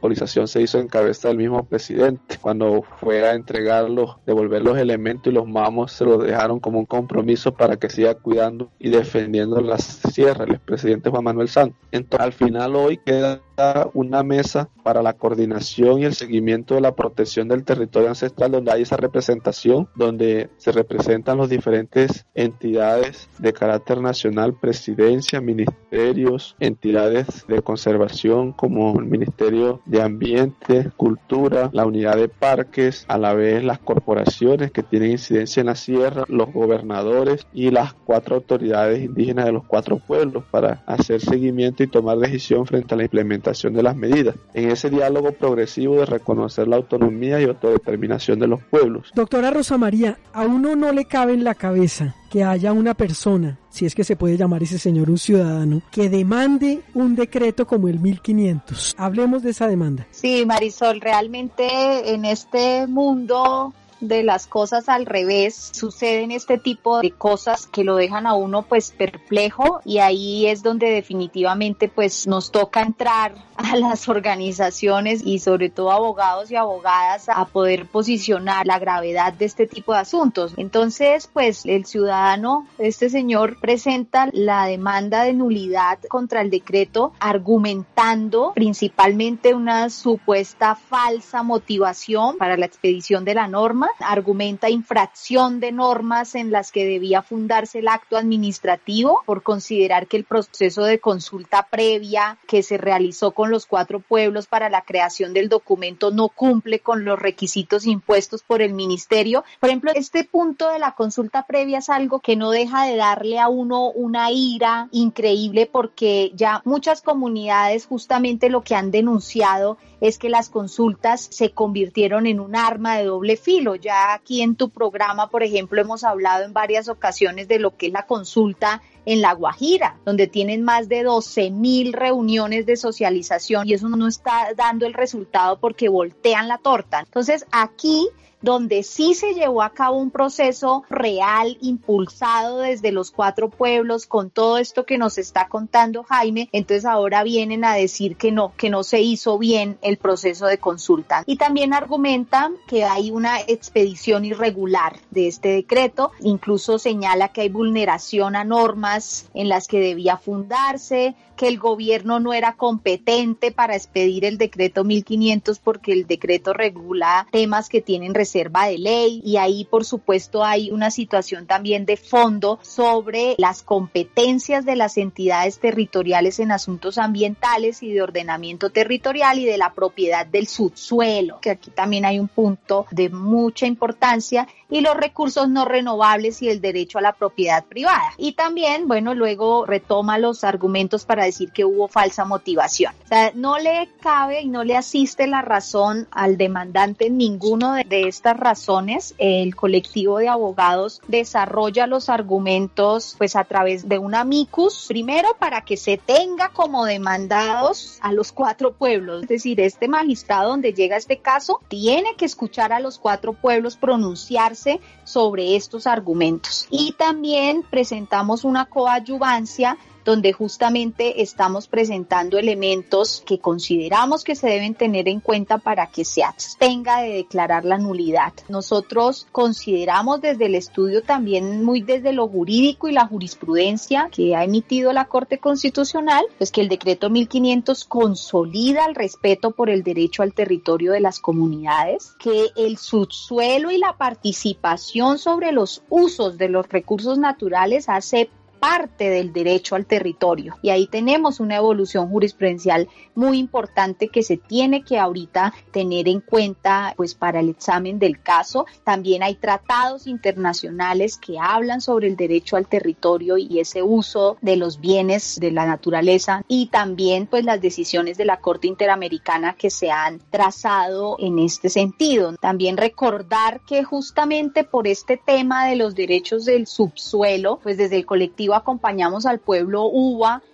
protocolización se hizo en cabeza del mismo presidente. Cuando fue a entregarlos, devolver los elementos y los mamos, se los dejaron como un compromiso para que siga cuidando y defendiendo la sierra, el expresidente Juan Manuel Santos. Entonces, al final hoy queda una mesa para la coordinación y el seguimiento de la protección del territorio ancestral, donde hay esa representación, donde se representan las diferentes entidades de carácter nacional, presidencia, ministerios, entidades de conservación como el Ministerio de Ambiente, Cultura, la unidad de parques, a la vez las corporaciones que tienen incidencia en la sierra, los gobernadores y las cuatro autoridades indígenas de los cuatro pueblos para hacer seguimiento y tomar decisión frente a la implementación de las medidas, en ese diálogo progresivo de reconocer la autonomía y autodeterminación de los pueblos. Doctora Rosa María, a uno no le cabe en la cabeza que haya una persona, si es que se puede llamar ese señor un ciudadano, que demande un decreto como el mil quinientos. Hablemos de esa demanda. Sí, Marisol, realmente en este mundo de las cosas al revés, suceden este tipo de cosas que lo dejan a uno pues perplejo, y ahí es donde definitivamente pues nos toca entrar a las organizaciones y sobre todo abogados y abogadas a poder posicionar la gravedad de este tipo de asuntos. Entonces pues el ciudadano, este señor, presenta la demanda de nulidad contra el decreto argumentando principalmente una supuesta falsa motivación para la expedición de la norma. Argumenta infracción de normas en las que debía fundarse el acto administrativo por considerar que el proceso de consulta previa que se realizó con los cuatro pueblos para la creación del documento no cumple con los requisitos impuestos por el ministerio. Por ejemplo, este punto de la consulta previa es algo que no deja de darle a uno una ira increíble, porque ya muchas comunidades justamente lo que han denunciado es que las consultas se convirtieron en un arma de doble filo. Ya aquí en tu programa, por ejemplo, hemos hablado en varias ocasiones de lo que es la consulta en La Guajira, donde tienen más de doce mil reuniones de socialización, y eso no está dando el resultado porque voltean la torta. Entonces, aquí donde sí se llevó a cabo un proceso real, impulsado desde los cuatro pueblos, con todo esto que nos está contando Jaime, entonces ahora vienen a decir que no, que no se hizo bien el proceso de consulta. Y también argumentan que hay una expedición irregular de este decreto, incluso señala que hay vulneración a normas en las que debía fundarse, que el gobierno no era competente para expedir el decreto mil quinientos porque el decreto regula temas que tienen reserva de ley, y ahí por supuesto hay una situación también de fondo sobre las competencias de las entidades territoriales en asuntos ambientales y de ordenamiento territorial y de la propiedad del subsuelo, que aquí también hay un punto de mucha importancia, y los recursos no renovables y el derecho a la propiedad privada. Y también, bueno, luego retoma los argumentos para decir que hubo falsa motivación. O sea, no le cabe y no le asiste la razón al demandante en ninguno de, de estas razones. El colectivo de abogados desarrolla los argumentos pues a través de un amicus, primero para que se tenga como demandados a los cuatro pueblos, es decir, este magistrado donde llega este caso tiene que escuchar a los cuatro pueblos pronunciarse sobre estos argumentos. Y también presentamos una coadyuvancia donde justamente estamos presentando elementos que consideramos que se deben tener en cuenta para que se abstenga de declarar la nulidad. Nosotros consideramos desde el estudio también muy desde lo jurídico y la jurisprudencia que ha emitido la Corte Constitucional, pues que el decreto mil quinientos consolida el respeto por el derecho al territorio de las comunidades, que el subsuelo y la participación sobre los usos de los recursos naturales hace parte del derecho al territorio, y ahí tenemos una evolución jurisprudencial muy importante que se tiene que ahorita tener en cuenta pues para el examen del caso. También hay tratados internacionales que hablan sobre el derecho al territorio y ese uso de los bienes de la naturaleza, y también pues las decisiones de la Corte Interamericana que se han trazado en este sentido. También recordar que justamente por este tema de los derechos del subsuelo, pues desde el colectivo acompañamos al pueblo Uva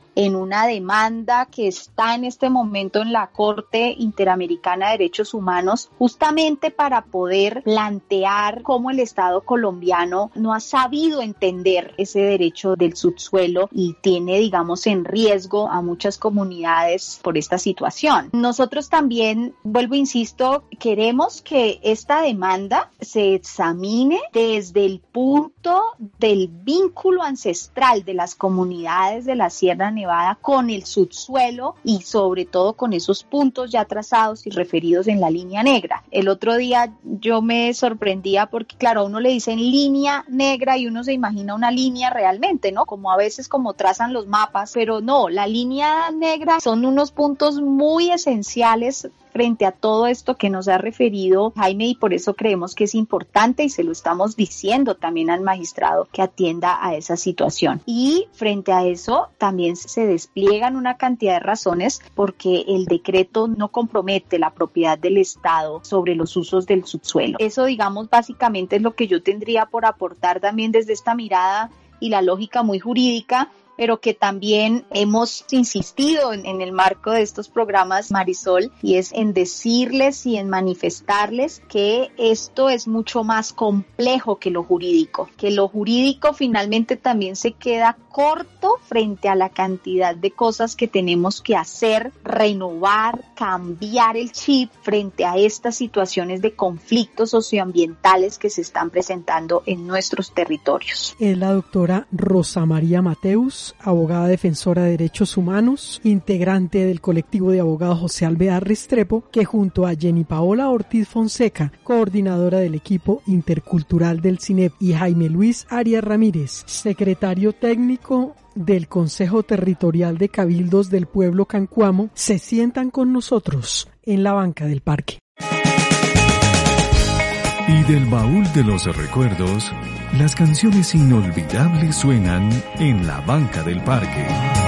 en una demanda que está en este momento en la Corte Interamericana de Derechos Humanos, justamente para poder plantear cómo el Estado colombiano no ha sabido entender ese derecho del subsuelo y tiene, digamos, en riesgo a muchas comunidades por esta situación. Nosotros también, vuelvo, insisto, queremos que esta demanda se examine desde el punto del vínculo ancestral de las comunidades de la Sierra Nevada con el subsuelo y sobre todo con esos puntos ya trazados y referidos en la línea negra. El otro día yo me sorprendía porque, claro, a uno le dicen línea negra y uno se imagina una línea realmente, ¿no? Como a veces como trazan los mapas, pero no, la línea negra son unos puntos muy esenciales frente a todo esto que nos ha referido Jaime, y por eso creemos que es importante y se lo estamos diciendo también al magistrado que atienda a esa situación. Y frente a eso también se despliegan una cantidad de razones porque el decreto no compromete la propiedad del Estado sobre los usos del subsuelo. Eso, digamos, básicamente es lo que yo tendría por aportar también desde esta mirada y la lógica muy jurídica, pero que también hemos insistido en, en el marco de estos programas, Marisol, y es en decirles y en manifestarles que esto es mucho más complejo que lo jurídico, que lo jurídico finalmente también se queda corto frente a la cantidad de cosas que tenemos que hacer, renovar, cambiar el chip frente a estas situaciones de conflictos socioambientales que se están presentando en nuestros territorios. Es la doctora Rosa María Mateus, abogada defensora de derechos humanos, integrante del colectivo de abogados José Alvear Restrepo, que junto a Jenny Paola Ortiz Fonseca, coordinadora del equipo intercultural del CINEP, y Jaime Luis Arias Ramírez, secretario técnico del Consejo Territorial de Cabildos del Pueblo Cancuamo, se sientan con nosotros en la banca del parque. Y del baúl de los recuerdos, las canciones inolvidables suenan en la banca del parque.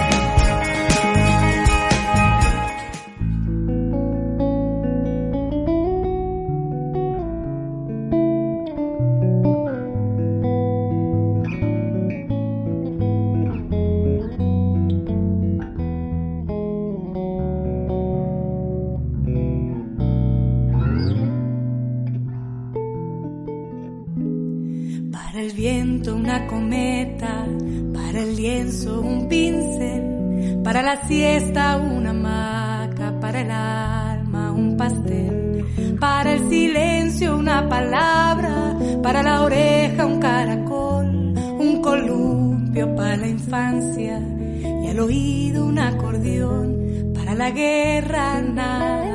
Una cometa, para el lienzo un pincel, para la siesta una hamaca, para el alma un pastel, para el silencio una palabra, para la oreja un caracol, un columpio para la infancia y al oído un acordeón, para la guerra nada.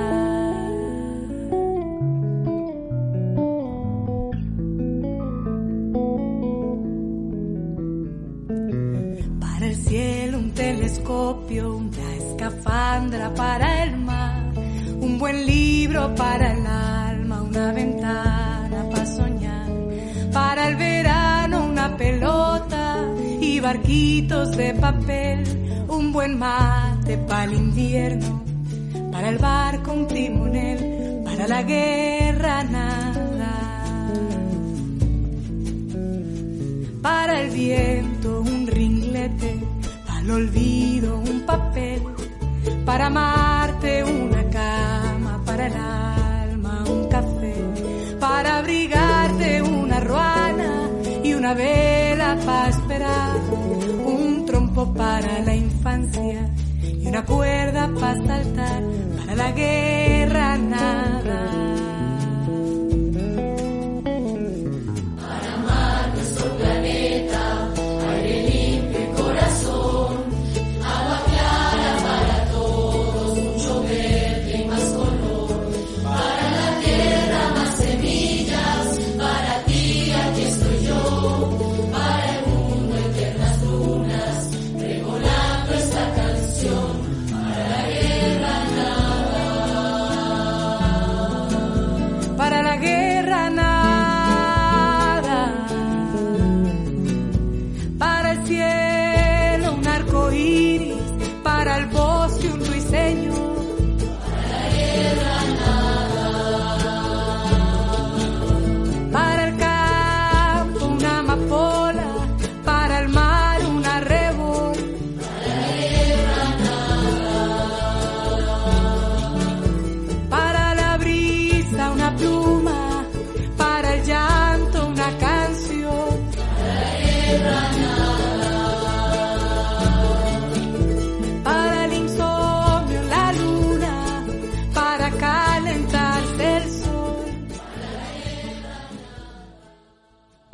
Una escafandra para el mar, un buen libro para el alma, una ventana para soñar, para el verano una pelota y barquitos de papel, un buen mate para el invierno, para el barco un timonel, para la guerra nada, para el viento un ringlete, al olvido un papel, para amarte una cama, para el alma un café, para abrigarte una ruana y una vela para esperar, un trompo para la infancia y una cuerda para saltar, para la guerra nada. Para amar nuestro planeta, aire limpio y corazón, agua clara para todos, mucho verde y más color, para la tierra más semillas, para ti aquí estoy yo, para el mundo eternas lunas, revolando esta canción, para la guerra nada.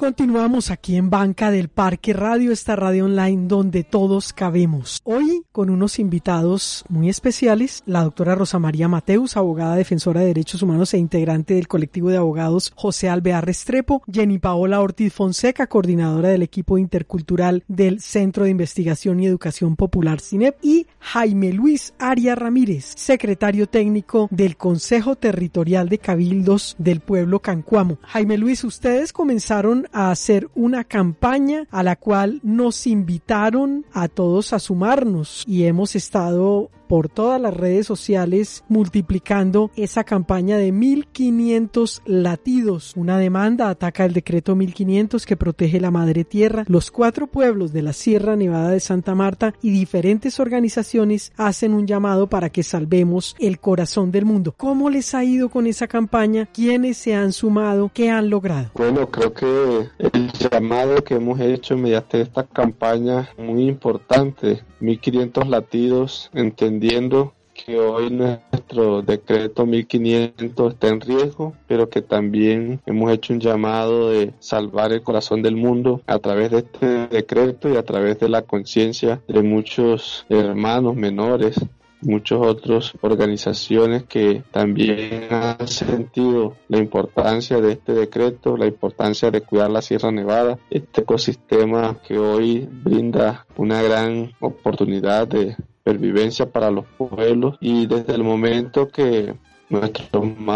Continuamos aquí en Banca del Parque Radio, esta radio online donde todos cabemos. Hoy con unos invitados muy especiales, la doctora Rosa María Mateus, abogada defensora de derechos humanos e integrante del colectivo de abogados José Alvear Restrepo, Jenny Paola Ortiz Fonseca, coordinadora del equipo intercultural del Centro de Investigación y Educación Popular CINEP, y Jaime Luis Arias Ramírez, secretario técnico del Consejo Territorial de Cabildos del Pueblo Cancuamo. Jaime Luis, ustedes comenzaron a hacer una campaña a la cual nos invitaron a todos a sumarnos y hemos estado por todas las redes sociales multiplicando esa campaña de mil quinientos latidos. Una demanda ataca el decreto mil quinientos que protege la madre tierra. Los cuatro pueblos de la Sierra Nevada de Santa Marta y diferentes organizaciones hacen un llamado para que salvemos el corazón del mundo. ¿Cómo les ha ido con esa campaña? ¿Quiénes se han sumado? ¿Qué han logrado? Bueno, creo que el llamado que hemos hecho mediante esta campaña es muy importante. mil quinientos latidos, entendiendo que hoy nuestro decreto mil quinientos está en riesgo, pero que también hemos hecho un llamado de salvar el corazón del mundo a través de este decreto y a través de la conciencia de muchos hermanos menores, muchas otras organizaciones que también han sentido la importancia de este decreto, la importancia de cuidar la Sierra Nevada, este ecosistema que hoy brinda una gran oportunidad de pervivencia para los pueblos. Y desde el momento que nuestras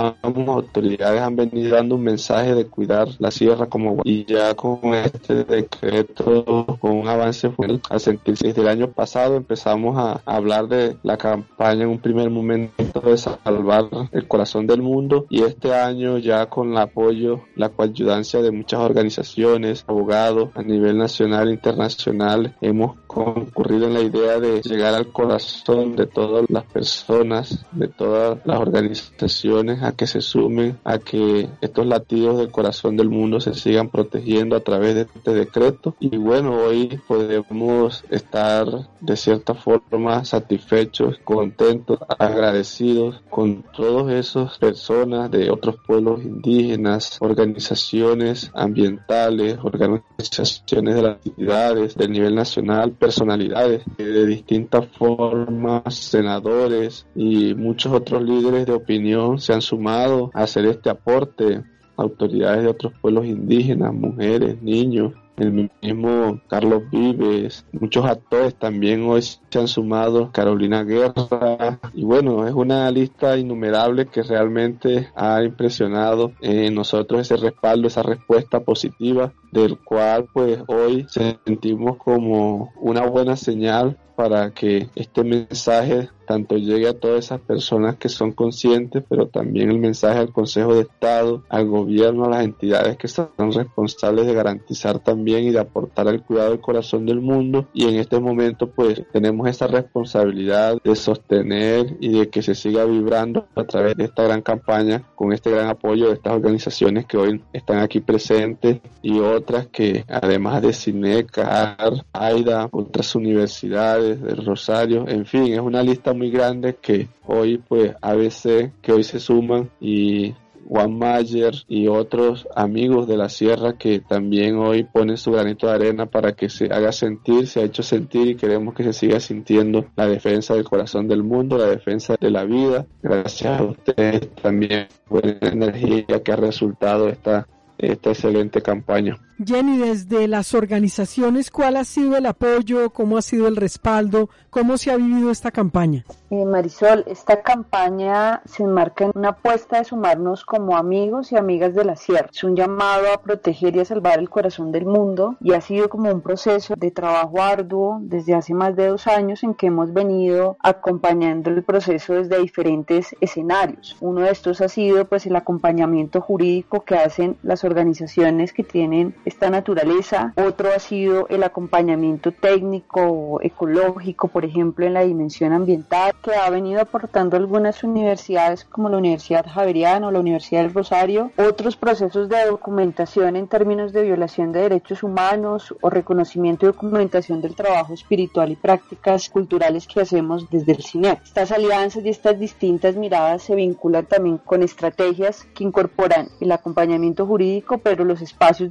autoridades han venido dando un mensaje de cuidar la sierra como, y ya con este decreto, con un avance fuerte, al sentirse desde el año pasado empezamos a hablar de la campaña en un primer momento de salvar el corazón del mundo, y este año ya con el apoyo, la coayudancia de muchas organizaciones, abogados a nivel nacional e internacional, hemos concurrido en la idea de llegar al corazón de todas las personas, de todas las organizaciones, a que se sumen, a que estos latidos del corazón del mundo se sigan protegiendo a través de este decreto. Y bueno, hoy podemos estar de cierta forma satisfechos, contentos, agradecidos con todas esas personas de otros pueblos indígenas, organizaciones ambientales, organizaciones de las actividades del nivel nacional, personalidades de distintas formas, senadores y muchos otros líderes de opinión se han sumado a hacer este aporte. Autoridades de otros pueblos indígenas, mujeres, niños, el mismo Carlos Vives, muchos actores también hoy se han sumado, Carolina Guerra, y bueno, es una lista innumerable que realmente ha impresionado en nosotros ese respaldo, esa respuesta positiva, del cual pues hoy sentimos como una buena señal para que este mensaje tanto llegue a todas esas personas que son conscientes, pero también el mensaje al Consejo de Estado, al gobierno, a las entidades que son responsables de garantizar también y de aportar al cuidado del corazón del mundo. Y en este momento pues tenemos esa responsabilidad de sostener y de que se siga vibrando a través de esta gran campaña, con este gran apoyo de estas organizaciones que hoy están aquí presentes y otras que además de CINECA, AIDA, otras universidades del Rosario, en fin, es una lista muy grande que hoy pues A B C que hoy se suman, y Juan Mayer y otros amigos de la sierra que también hoy ponen su granito de arena para que se haga sentir, se ha hecho sentir, y queremos que se siga sintiendo la defensa del corazón del mundo, la defensa de la vida. Gracias a ustedes también por la energía que ha resultado esta esta excelente campaña. Jenny, desde las organizaciones, ¿cuál ha sido el apoyo? ¿Cómo ha sido el respaldo? ¿Cómo se ha vivido esta campaña? Eh, Marisol, esta campaña se enmarca en una apuesta de sumarnos como amigos y amigas de la sierra. Es un llamado a proteger y a salvar el corazón del mundo, y ha sido como un proceso de trabajo arduo desde hace más de dos años en que hemos venido acompañando el proceso desde diferentes escenarios. Uno de estos ha sido pues el acompañamiento jurídico que hacen las organizaciones que tienen esta naturaleza. Otro ha sido el acompañamiento técnico, ecológico, por ejemplo en la dimensión ambiental, que ha venido aportando algunas universidades como la Universidad Javeriana o la Universidad del Rosario. Otros procesos de documentación en términos de violación de derechos humanos o reconocimiento y documentación del trabajo espiritual y prácticas culturales que hacemos desde el CINEP. Estas alianzas y estas distintas miradas se vinculan también con estrategias que incorporan el acompañamiento jurídico, pero los espacios de incidencia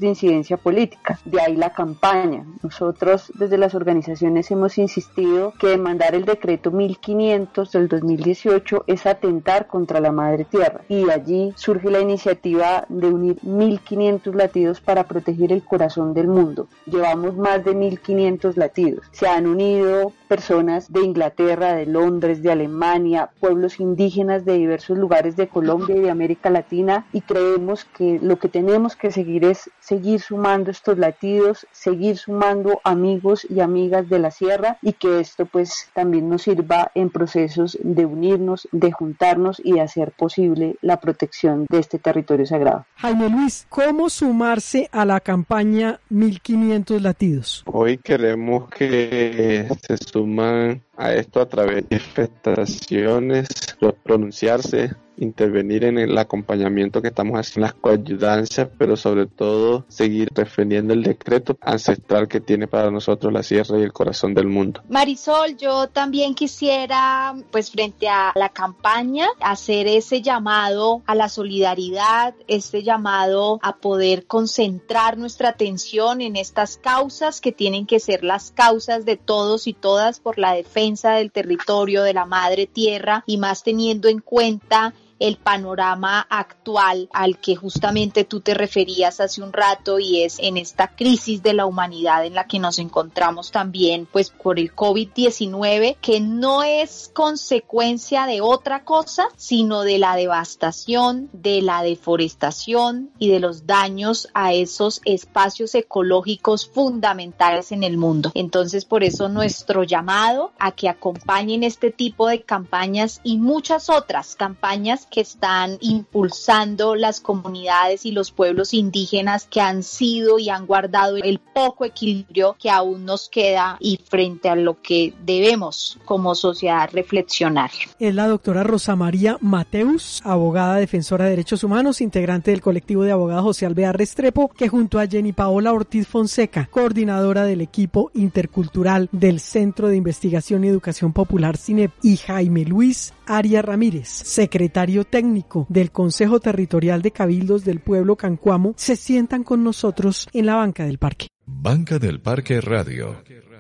violencia política. De ahí la campaña. Nosotros desde las organizaciones hemos insistido que demandar el decreto mil quinientos del dos mil dieciocho es atentar contra la madre tierra, y de allí surge la iniciativa de unir mil quinientos latidos para proteger el corazón del mundo. Llevamos más de mil quinientos latidos. Se han unido personas de Inglaterra, de Londres, de Alemania, pueblos indígenas de diversos lugares de Colombia y de América Latina, y creemos que lo que tenemos que seguir es seguir sumando estos latidos, seguir sumando amigos y amigas de la sierra, y que esto pues también nos sirva en procesos de unirnos, de juntarnos y de hacer posible la protección de este territorio sagrado. Jaime Luis, ¿cómo sumarse a la campaña mil quinientos latidos? Hoy queremos que se suman a esto a través de manifestaciones, pronunciarse, intervenir en el acompañamiento que estamos haciendo, las coayudancias, pero sobre todo seguir defendiendo el decreto ancestral que tiene para nosotros la sierra y el corazón del mundo. Marisol, yo también quisiera, pues frente a la campaña, hacer ese llamado a la solidaridad, este llamado a poder concentrar nuestra atención en estas causas que tienen que ser las causas de todos y todas por la defensa del territorio, de la madre tierra, y más teniendo en cuenta el panorama actual al que justamente tú te referías hace un rato, y es en esta crisis de la humanidad en la que nos encontramos también pues por el covid diecinueve, que no es consecuencia de otra cosa sino de la devastación, de la deforestación y de los daños a esos espacios ecológicos fundamentales en el mundo. Entonces, por eso nuestro llamado a que acompañen este tipo de campañas y muchas otras campañas que están impulsando las comunidades y los pueblos indígenas que han sido y han guardado el poco equilibrio que aún nos queda, y frente a lo que debemos como sociedad reflexionar. Es la doctora Rosa María Mateus, abogada defensora de derechos humanos, integrante del colectivo de abogados José Alvear Restrepo, que junto a Jenny Paola Ortiz Fonseca, coordinadora del equipo intercultural del Centro de Investigación y Educación Popular CINEP, y Jaime Luis Arias Ramírez, secretario técnico del Consejo Territorial de Cabildos del Pueblo Cancuamo, se sientan con nosotros en la banca del parque. Banca del Parque Radio.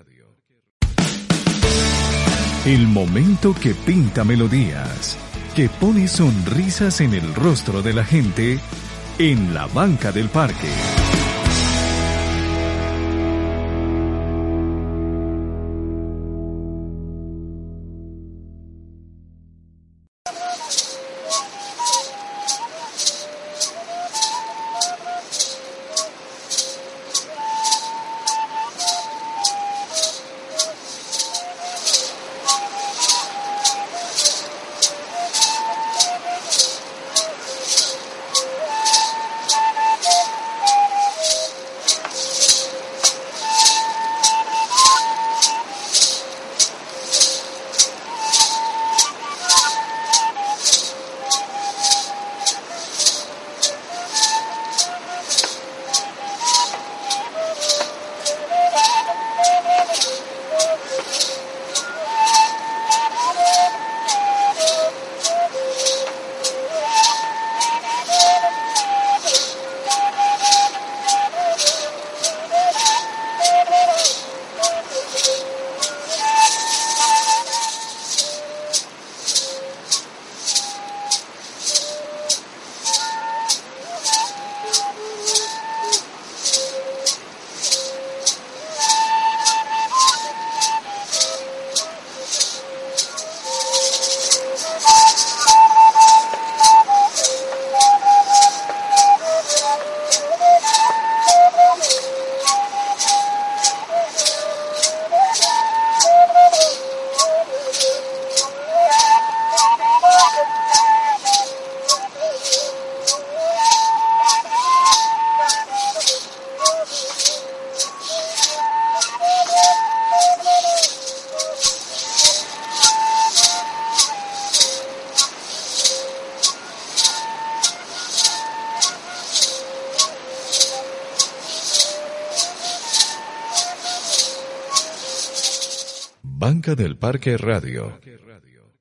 El momento que pinta melodías, que pone sonrisas en el rostro de la gente en la banca del parque. Banca del Parque Radio.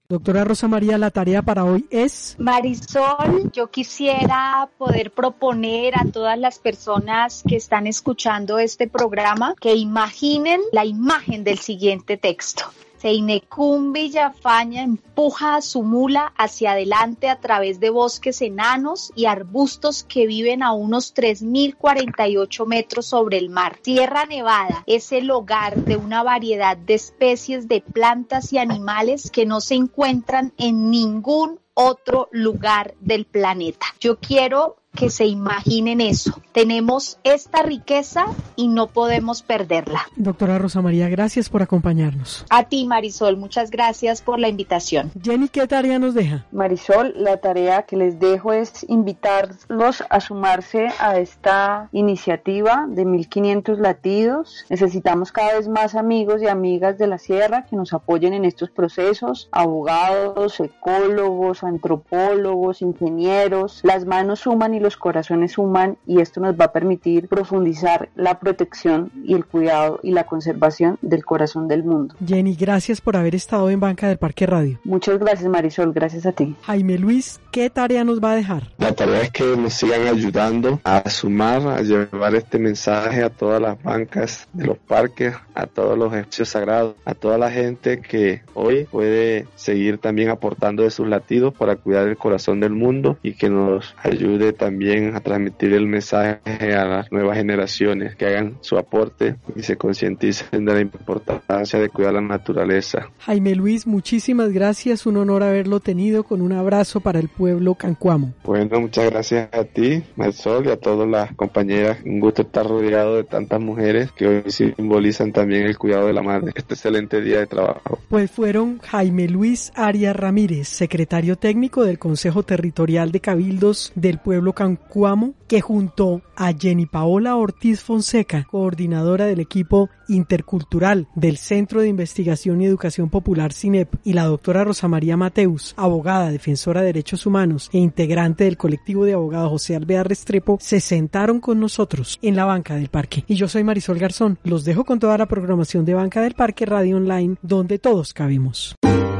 Doctora Rosa María, la tarea para hoy es... Marisol, yo quisiera poder proponer a todas las personas que están escuchando este programa que imaginen la imagen del siguiente texto. Seinecún Villafaña empuja a su mula hacia adelante a través de bosques enanos y arbustos que viven a unos tres mil cuarenta y ocho metros sobre el mar. Sierra Nevada es el hogar de una variedad de especies de plantas y animales que no se encuentran en ningún otro lugar del planeta. Yo quiero que se imaginen eso. Tenemos esta riqueza y no podemos perderla. Doctora Rosa María, gracias por acompañarnos. A ti, Marisol, muchas gracias por la invitación. Jenny, ¿qué tarea nos deja? Marisol, la tarea que les dejo es invitarlos a sumarse a esta iniciativa de mil quinientos latidos. Necesitamos cada vez más amigos y amigas de la sierra que nos apoyen en estos procesos, abogados, ecólogos, antropólogos, ingenieros. Las manos suman y los corazones suman, y esto nos va a permitir profundizar la protección y el cuidado y la conservación del corazón del mundo. Jenny, gracias por haber estado en Banca del Parque Radio. Muchas gracias, Marisol, gracias a ti. Jaime Luis, ¿qué tarea nos va a dejar? La tarea es que nos sigan ayudando a sumar, a llevar este mensaje a todas las bancas de los parques, a todos los espacios sagrados, a toda la gente que hoy puede seguir también aportando de sus latidos para cuidar el corazón del mundo, y que nos ayude también a transmitir el mensaje a las nuevas generaciones, que hagan su aporte y se concienticen de la importancia de cuidar la naturaleza. Jaime Luis, muchísimas gracias, un honor haberlo tenido, con un abrazo para el pueblo cancuamo. Bueno, muchas gracias a ti, Marisol, y a todas las compañeras. Un gusto estar rodeado de tantas mujeres que hoy simbolizan también el cuidado de la madre. Este excelente día de trabajo. Pues fueron Jaime Luis Arias Ramírez, secretario técnico del Consejo Territorial de Cabildos del Pueblo Cancuamo, que junto a Jenny Paola Ortiz Fonseca, coordinadora del equipo intercultural del Centro de Investigación y Educación Popular CINEP, y la doctora Rosa María Mateus, abogada, defensora de derechos humanos e integrante del colectivo de abogados José Alvear Restrepo, se sentaron con nosotros en la Banca del Parque. Y yo soy Marisol Garzón. Los dejo con toda la programación de Banca del Parque Radio Online, donde todos cabemos.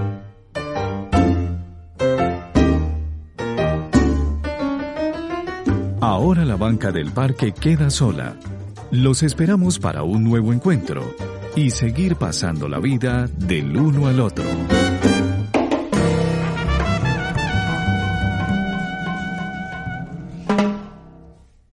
Ahora la Banca del Parque queda sola. Los esperamos para un nuevo encuentro y seguir pasando la vida del uno al otro.